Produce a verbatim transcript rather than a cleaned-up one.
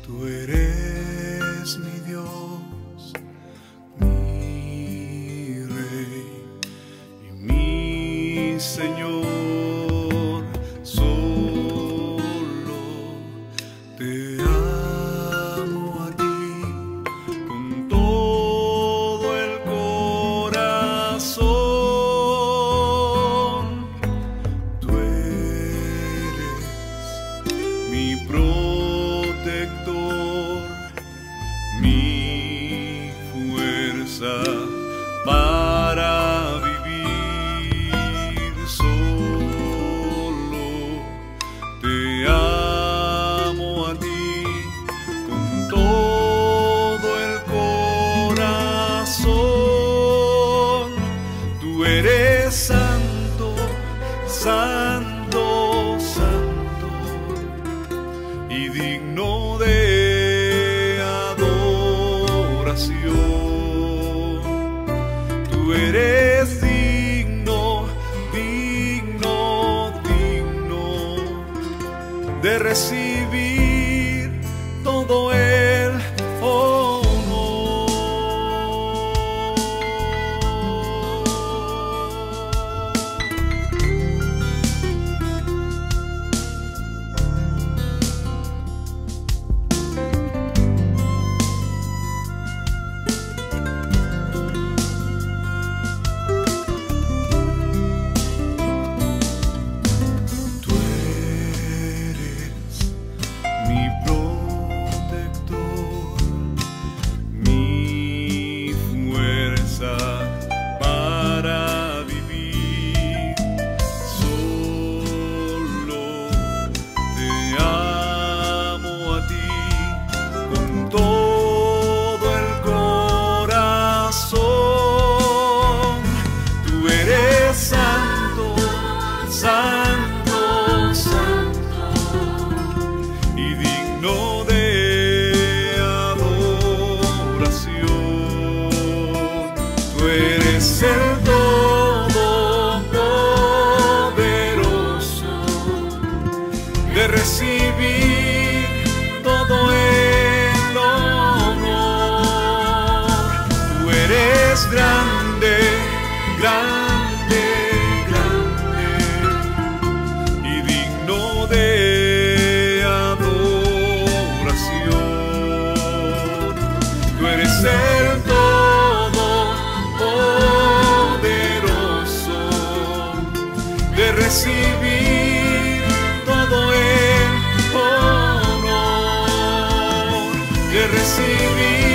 Tú eres mi Dios, mi Rey y mi Señor. Solo te amo a ti con todo el corazón. Tú eres mi protector, mi fuerza para vivir. Solo te amo a ti con todo el corazón. Tú eres santo, santo, santo y digno de adoración. Tú eres digno, digno, digno de recibir todo el honor. Santo, santo y digno de adoración. Tú eres el Todopoderoso, de recibir todo el honor. Tú eres grande, grande, de adoración. Tú eres el Todopoderoso, de recibir todo el honor, de recibir